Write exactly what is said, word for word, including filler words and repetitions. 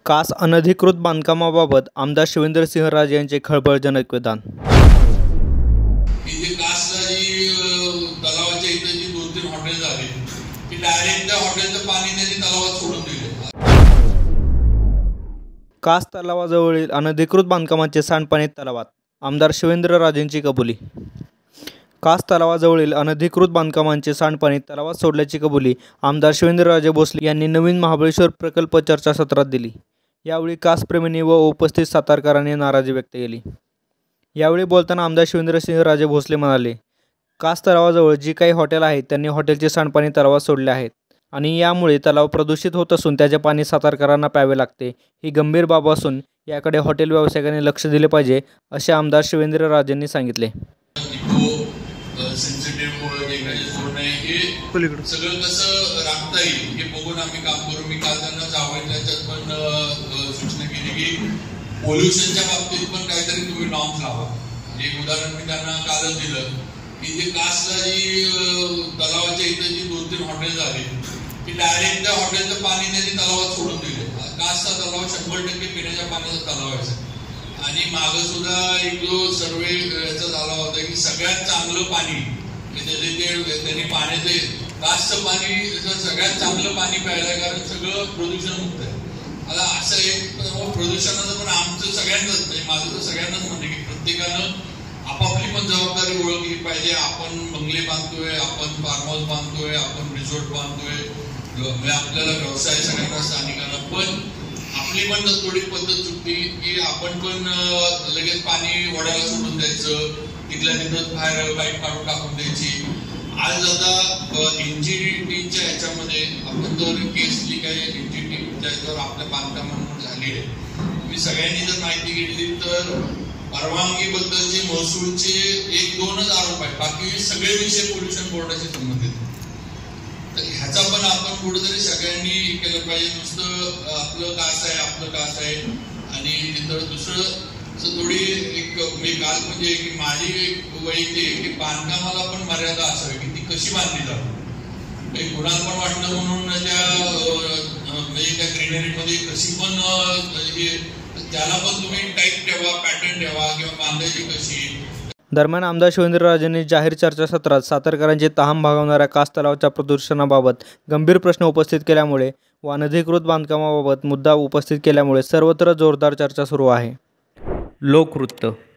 कास अनधिकृत बांधकामाबाबत आमदार शिवेंद्रसिंहराजे यांचे खळबळजनक विधान। जे कासला जी तलावाच्या इथे जी दोन तीन हॉटेल झाले की डायरेक्ट त्या हॉटेलचं पाणी त्यांनी तलावात सोडून दिले। कास तलावाजवळील अनधिकृत बांधकामांचे सांडपाणी तलावात, आमदार शिवेंद्रराजेंची कबुली। कास तलावाजवळील अनधिकृत बांधकामांचे सांडपाणी तलावात सोडल्याची कबुली आमदार शिवेंद्रराजे भोसले यांनी नवीन महाबळेश्वर प्रकल्प चर्चासत्रात दिली। यावेळी कासप्रेमींनी व उपस्थित सातारकरांनी नाराजी व्यक्त केली। यावेळी बोलताना आमदार शिवेंद्रसिंहराजे भोसले म्हणाले, कास तलावाजवळ जी काही हॉटेल आहेत त्यांनी हॉटेलचे सांडपाणी तलावात सोडले आहेत आणि यामुळे तलाव प्रदूषित होत असून त्याचे पाणी सातारकरांना प्यावे लागते। ही गंभीर बाब असून याकडे हॉटेल व्यावसायिकांनी लक्ष दिले पाहिजे, असे आमदार शिवेंद्रराजेंनी सांगितले। सगळं कसं राखता येईल हे बघून आम्ही काम करू। मी काल त्यांना जावं त्याच्यात पण सूचना केली की पोल्युशनच्या बाबतीत पण काहीतरी तुम्ही नॉर्म्स लावा। एक उदाहरण मी त्यांना कालच दिलं की जे कासला जी तलावाच्या इथे जी दोन तीन हॉटेल झाले की डायरेक्ट त्या हॉटेलचं पाणी त्यांनी तलावात सोडून दिले। कासचा तलाव शंभर टक्के पिण्याच्या पाण्याचा तलाव आहे आणि मागं सुद्धा एक जो सर्वे याचा झाला होता की सगळ्यात चांगलं पाणी त्याचे ते त्यांनी पाण्याचे कासचं पाणी सगळ्यात चांगलं पाणी प्यायला, कारण सगळं प्रदूषण मुक्त आहे। आता असं एक प्रदूषणाचं पण आमचं सगळ्यांनाच म्हणजे माझं तर सगळ्यांनाच म्हणणे की प्रत्येकानं आपापली पण जबाबदारी ओळखली पाहिजे। आपण बंगले बांधतोय, आपण फार्म हाऊस बांधतोय, आपण रिसॉर्ट बांधतोय, म्हणजे आपल्याला व्यवसाय सगळ्यांना स्थानिकांना, पण आपली पण थोडी पद्धत चुकली की आपण पण लगेच पाणी वड्याला सोडून द्यायचं, तिथल्या तिथं बाहेर पाईप काढून टाकून द्यायची। आज आता एनजीटीच्या ह्याच्यामध्ये आपण जर केस जी काही एनजीटीच्या ह्याच्यावर आपल्या बांधकामांवर झाली आहे, मी सगळ्यांनी जर माहिती घेतली तर परवानगी बद्दलचे महसूलचे एक दोनच आरोप आहेत, बाकी सगळे विषय पोल्युशन बोर्डाशी संबंधित। तर ह्याचा पण आपण कुठेतरी सगळ्यांनी केलं पाहिजे। नुसतं आपलं कास आहे आपलं कास आहे आणि तिथं दुसरं थोडी एक मी काल म्हणजे की माझी एक वैयक्तिक की बांधकामाला पण मर्यादा असावी की ती कशी बांधली जाते। कुणाला पण वाटलं म्हणून त्या म्हणजे त्या ग्रीनरीमध्ये कशी पण हे त्याला पण तुम्ही टाईप ठेवा, पॅटर्न ठेवा किंवा बांधायची कशी। दरम्यान आमदार शिवेंद्रराजेंनी जाहीर चर्चासत्रात सातारकरांची तहान भागवणाऱ्या कास तलावाच्या प्रदूषणाबाबत गंभीर प्रश्न उपस्थित केल्यामुळे व अनधिकृत बांधकामाबाबत मुद्दा उपस्थित केल्यामुळे सर्वत्र जोरदार चर्चा सुरू आहे। लोकवृत्त।